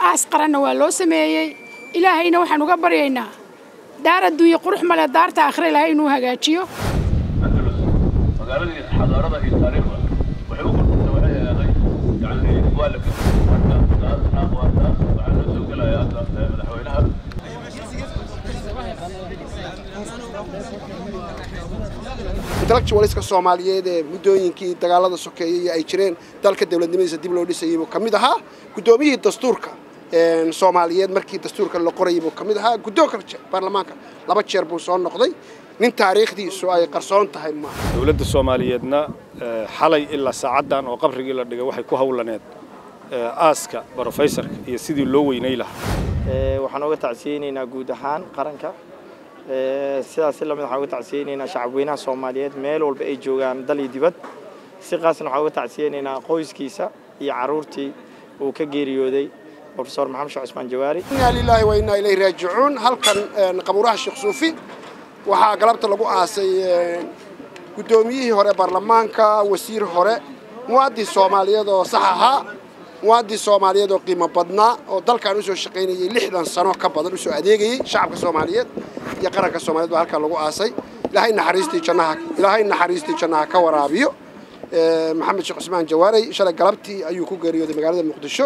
أسقرنا والله سمية إلهينا وحنا قبرينا دار الدنيا قروح ملا دار تآخر إلهي نوها جاتيو. مقالة حضارة في التاريخ وحقوق التوعية يا أخي يعني والك وعلى سوق الآيات حوالها. intellectualska Soomaaliyeed ee muddooyinkii dagaalada sokeeyay ay jireen dalka dawladnimadiisa dib loo dhisay oo kamid ahaa gudoomiyihii dastuurka Soomaaliyeed markii dastuurka la qorayay oo kamid ahaa guddoonka baarlamaanka laba jeer buu soo noqday nin taariikhdiisu ay qarsoon tahay ma dawladda Soomaaliyeedna xalay ilaa saacadan oo qabrigii la dhigay waxay ku hawlaneed aaska professorka iyo sidii loo weynay lahaa waxaan uga tacsiinaynaa guud ahaan qaranka sidaas la mid waxaan uga tacsiinaynaa shacabweynaha Soomaaliyeed meel walba ay joogaan dal iyo dibad si qaasna waxaan uga tacsiinaynaa qoyskiisa iyo caruurtii uu ka geeriyooday Professor Maxamed Sheekh Cusmaan Jawaari. Inna lillahi wa inna ilayhi raaji'uun halkan qabuuraha Sheekh Suufi waxaa galabta lagu aasay gudoomiyihii hore baarlamaanka wasiir hore muwaadin Soomaaliyeed oo sax ahaa muwaadin Soomaaliyeed oo qiimo badnaa oo dalkan u soo shaqeynayay 60 sano ka badan u soo adeegayay shacabka Soomaaliyeed iyo qaranka Soomaaliyeed halka lagu aasay ilaahay naxariistii jannaha ka waraabiyo Maxamed Sheekh Cusmaan Jawaari shalay galabtii ayuu ku geeriyooday magaalada Muqdisho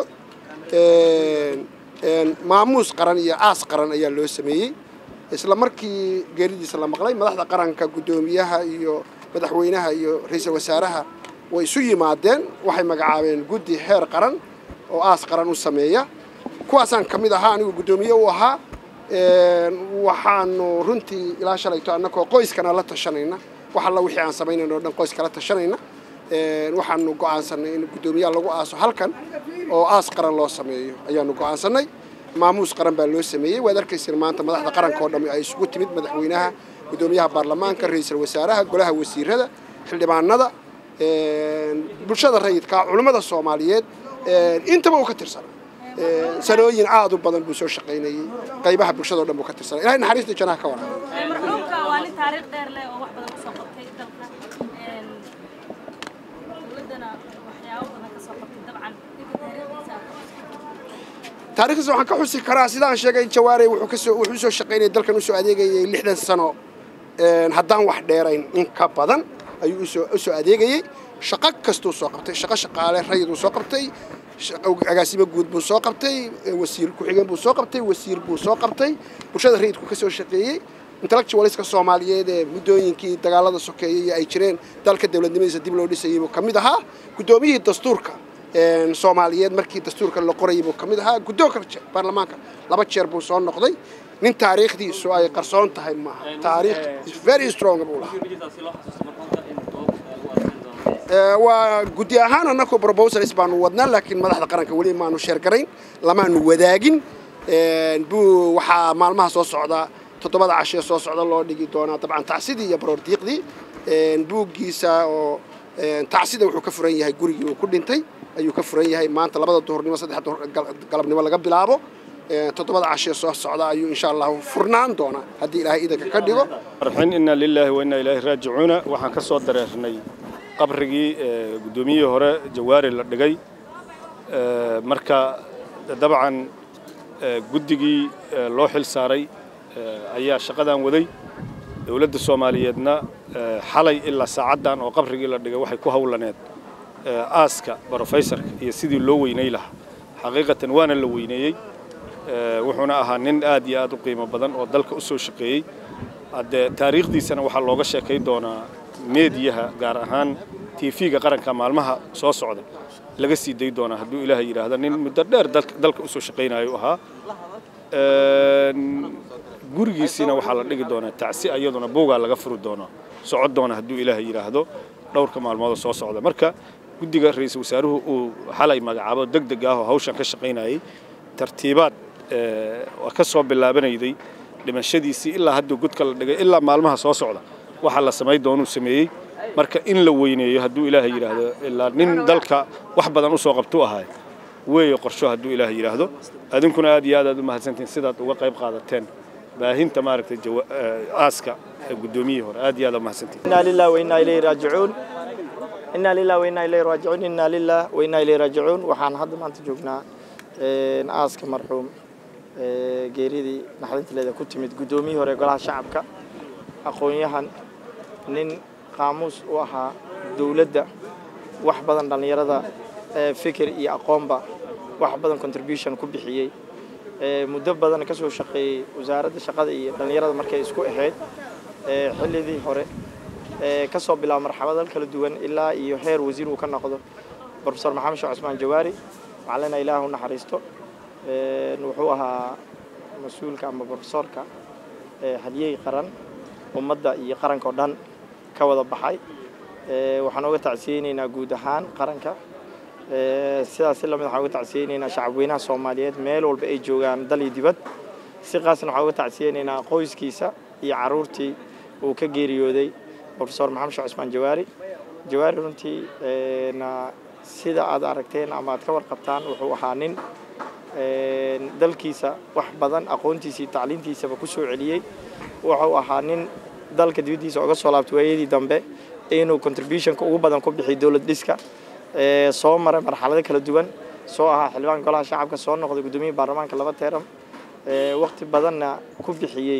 maamuus qaran iyo aas qaran ayaa loo sameeyay isla markii geeridiisa la maqlay madaxda qaranka gudoomiyaha iyo madaxweynaha iyo ra'iisul wasaaraha way isu yimaadeen waxay magacaabeen guddi heer qaran oo aas qaran u sameeya kuwaasaan kamid ahaa anigu gudoomiye u ahaa waxaanu runtii ilaa shalayto annagoo qoyskana la tashanayna waxa la wixii aan samaynayno dhan qoyska la tashanayna waxaanu go'aansanay in gudoomiyaha lagu aaso halkan oo aas qaran loo sameeyo ayaanu go'aansanay maamuus qaran baa loo sameeyay waad arkayseen maanta madaxda qaranka oo dhammi ay isugu timid madaxweynaha gudoomiyaha baarlamaanka ra'iisul wasaaraha golaha wasiirada xildhibaanada bulshada rayidka culimada Soomaaliyeed intaba uu ka tirsan sanooyin aad u badan buu soo shaqeynayay qaybaha bulshada oo dhan buu ka tirsan ilaahay naxariista jannaha ka waraabiyo marxuumka waa nin taariikh dheer leh oo wax badan ka soo qabtay dalka dawladana waxyaabo badan ka soo qabtay dabcan taariikhdiisa waxaan ka xusi karaa sidaan sheegay Jawaari wuxuu soo shaqeynayay dalkan u soo adeegayay 60 sano haddaan wax dheerayn in ka badan ayuu u soo adeegayay shaqo kastuu soo qabtay shaqaale rayid uu soo qabtay agaasimo guud buu soo qabtay wasiir ku xigeen buu soo qabtay wasiir buu soo qabtay bulshada rayidku ka soo shaqeeyay intellectualska Soomaaliyeed ee muddooyinkii dagaalada sokeeyay ay jireen dalka dawladnimadiisa dib loo dhisay oo kamid ahaa gudoomiyihii dastuurka Soomaaliyeed markii dastuurka la qorayay oo kamid ahaa guddoonka baarlamaanka laba jeer buu soo noqday nin taariikhdiisu ay qarsoon tahay ma taariikh very strong buu waa guddi ahaan annagu proposals baanu wadnaa laakiin madaxda qaranka wali maanu sheer garayn lamaanu wadaagin waxa maalmaha soo socda 7 casho soo socda loo dhigi doonaa dabcan tacsidii iyo baroordiiqdii buuggiisa oo tacsida wuxuu ka furan yahay gurigii uu ku dhintay ayuu ka furan yahay maanta 2 duhurnimo 3 galabnimo laga bilaabo 7 casho soo socda ayuu insha Allah furnaan doona hadii Ilaahay idinka ka dhigo arxin inna lillahi wa inna ilayhi raaji'uun waxaan ka soo dareernay qabrigii gudoomiyihii hore Jawaari la dhigay marka dabcan guddigii loo xil saaray ayaa shaqadan waday dawladda Soomaaliyeedna xalay ilaa saacadan oo qabrigii la dhigay waxay ku hawlaneed aaska professorka iyo sidii loo weynay lahaa xaqiiqatan waana la weyneeyay wuxuuna ahaa nin aad iyo aad u qiimo badan oo dalka u soo shaqeeyay taariikhdiisana waxa looga sheekay doonaa meediyaha gaar ahaan TV-ga qaranka maalmaha soo socda laga sii day doonaa hadduu Ilaahay yiraahdo nin muddo dheer dalka u soo shaqeynayo ahaa gurigiisina waxa la dhigi doonaa tacsi ayaduna buuga laga furi doonaa socod doona hadduu Ilaahay yiraahdo dhowrka maalmood soo socda marka guddiga ra'iisul wasaaruhu uu xalay magacaabo degdeg ah oo hawshan ka shaqeynayay tartiibaad ka soo bilaabanayday dhimashadiisii ilaa hadda gudka la dhigay ilaa maalmaha soo socda waxa la sameey doonuu sameeyay marka in la weyneeyo hadduu Ilaahay yiraahdo ilaa nin dalka wax badan u soo qabto ahay way qorsho hadduu Ilaahay yiraahdo adinkuna aad iyo aad u mahadsantiin sidaad uga qayb qaadateen baahinta maaragtay aaska gudoomiyaha hore aad iyo aad u mahadsantiin inna lillahi wa inna ilayhi raaji'uun inna lillahi wa inna ilayhi raaji'uun inna lillahi wa inna ilayhi raaji'uun waxaan hadda maanta joognaa aaska marxuum geeridii naxdintileeda ku timid guddoomiyihii hore golaha shacabka aqoon-yahan nin qaamuus u ahaa dowladda wax badan dhalinyarada fikir iyo aqoonba wax badan contribution ku bixiyay muddo badan ka soo shaqeeyay wasaaradda shaqada iyo dhalinyarada markay isku ahayd xilligii hore ka soo bilaab marxalado kala duwan ilaa iyo heer wasiir uu ka noqdo professor maxamed sheekh cusmaan jawaari macallina ilaahu naxariisto wuxuu ahaa mas'uulka ama professorka hadiyay qaran ummadda iyo qaranka oo dhan ka wada baxay waxaan uga tacsiyeynaynaa guud ahaan qaranka sidaas la mid waxaan uga tacsiyeynaynaa shacabweynaha Soomaaliyeed meel walba ay joogaan dal iyo dibad si qaasna waxaan uga tacsiyeynaynaa qoyskiisa iyo caruurtii uu ka geeriyooday professor maxamed sheekh cusmaan jawaari runtii sida aad aragteen ama aad ka warqabtaan wuxuu ahaa nin dalkiisa wax badan aqoontiisa iyo tacliintiisaba ku soo celiyay wuxuu ahaa nin dalka dibadiisa uga soo laabtay waayadii dambe inuu contributionka ugu badan ku bixiyo dawlad dhiska soo maray marxalado kala duwan soo ahaa xildhibaan golaha shacabka soo noqday guddoomiyaha baarlamaanka 2 teeram waqti badanna ku bixiyay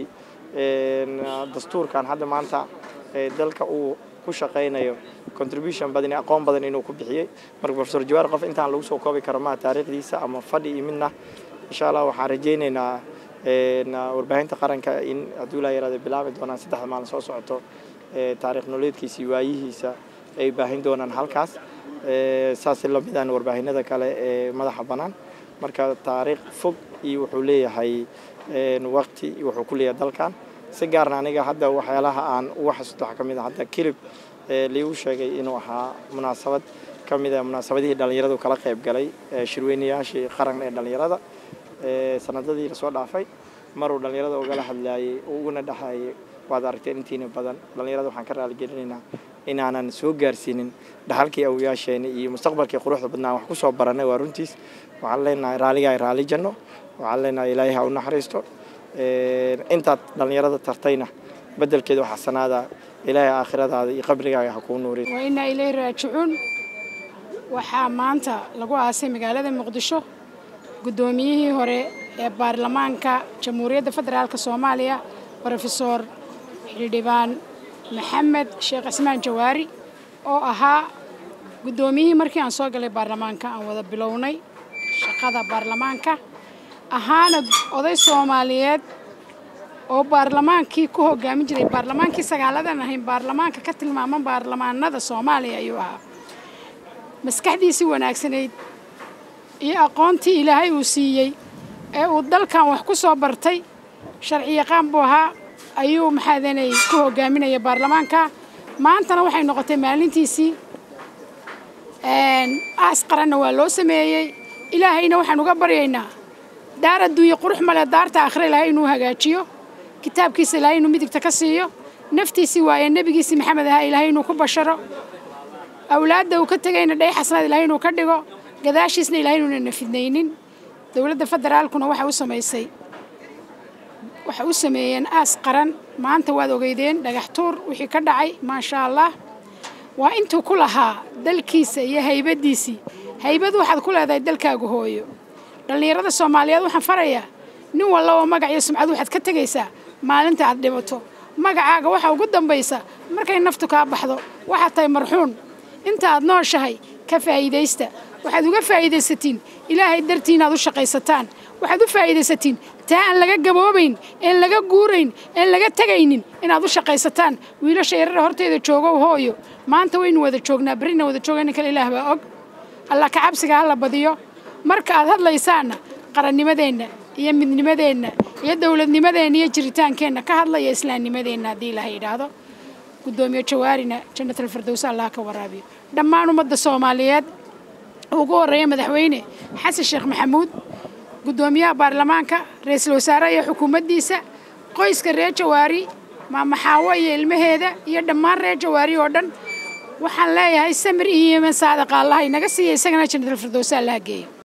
dastuurkan hadda maanta dalka uu ku shaqeynayo contribution badan iyo aqoon badan inuu ku bixiyay marka professor jawaar qof intaan lagu soo koobi karo ma taariikhdiisa ama fadhi imina insha Allah waxaan rajeynaynaa warbaahinta qaranka in hadduu la yiraahdo bilaabi doonaan 3 maalin soo socoto taariikh nololeedkiisa waayihiisa ay baahin doonaan halkaas saas la midaan warbaahinada kale ee madaxa banaan marka taariikh fog iyo wuxuu leeyahay waqti wuxuu ku leeyahay dalkan si gaar ah aniga hadda waxyaalaha aan wax saddex kamid ah hadda kilib liigu sheegay inuu ahaa munaasabad kamid ah munaasabadii dhalinyaradu kala qayb galay shirweynayaashii qaran ee dhalinyarada sanadadii la soo dhaafay maruu dhalinyarada uga hadlayay uguna dhaxayay waad aragteen intiina badan dhalinyarada waxaan ka raali gelinaynaa inaanan soo gaarsiinin dhaxalkii awyaasheena iyo mustaqbalkii quruxda badnaa wax ku soo baranay waa runtiis waxaan leenahay raali janno waxaan leenahay ilaahay ha u naxariisto intaad dhalinyarada tartayna bedelkeeda waxa sanaada ilaahay aakhiradaada iyo qabrigaaga ha ku nuuriyo wa inna ilayhi raaji'uun waxa maanta lagu aasay magaalada Muqdisho guddoomiyihii hore ee baarlamaanka Jamhuuriyadda Federaalka Soomaaliya professor xildhibaan maxamed sheekh cusmaan jawaari oo ahaa guddoomiyihii markii aan soo galay baarlamaanka aan wada bilownay shaqada baarlamaanka ahaana oday Soomaaliyeed oo baarlamaankii ku hogaamin jiray baarlamaankii sagaaladan ahayn baarlamaanka ka tilmaaman baarlamaanada Soomaaliya ayuu ahaa maskaxdiisii wanaagsaneyd iyo aqoontii Ilaahay uu siiyay ee uu dalkan wax ku soo bartay sharci yaqaan buu ahaa ayuu maxaadanay ku hogaaminaya baarlamaanka maantana waxay noqotay maalintiisii aas qaranna waa loo sameeyay ilaahayna waxaan uga baryaynaa daar adduunyo qurux male daarta aakhira Ilaahay inuu hagaajiyo kitaabkiisa Ilaahay inuu midigta ka siiyo naftiisii waaye nabigiisa maxamed ah Ilaahay inuu ku basharo awlaadda uu ka tagayna dhay xasanaad Ilaahay inuu ka dhigo gadaashiisna Ilaahay inuu nafidnaynin dawladda federaalkuna waxa u sameeyeen aas qaran maanta waad ogeydeen dhagax tuur wixii ka dhacay ma sha Allah waa intuu ku lahaa dalkiisa iyo haybadiisii haybadu waxaad ku leedahay dalkaaga hooyo dhalinyarada Soomaaliyeed waxaan farayaa nin walba magac iyo sumcad waxaad ka tagaysaa maalinta aad dhibato magacaaga waxa ugu dambaysa markay naftu ka baxdo waxa tahay marxuun inta aad nooshahay ka faa'iideysta waxaad uga faa'iideysatiin Ilaahay dartiina aad u shaqaysataan waxaad u faa'iideysatiin taan laga gaboobayn in laga guurayn in laga tagaynin inaad u shaqaysataan wiilasha yaryar horteeda joogo hooyo maanta waynu wada joognaa barina wada joogana kale Ilaah baa og Allah ka cabsiga la badiyo marka aad hadlaysaana qarannimadeena iyo midnimadeena iyo dawladnimadeena iyo jiritaankeenna ka hadlaya islaamnimadeena hadii Ilaahay yiraahdo gudoomiye jawaarina jannatul firdaws Allah ka waraabiyo dhammaan ummadda Soomaaliyeed ugu horeeyay madaxweyne xasan sheekh maxamuud gudoomiyaha baarlamaanka ra'iisul wasaaraha iyo xukuumaddiisa qoyska reer jawaari maama xaawo iyo ilmaheeda iyo dhammaan reer jawaari oo dhan waxaan leeyahay samir iyo iimaan saadaqa Allah inaga siiyay isagana jannatul firdaws Allah geeyo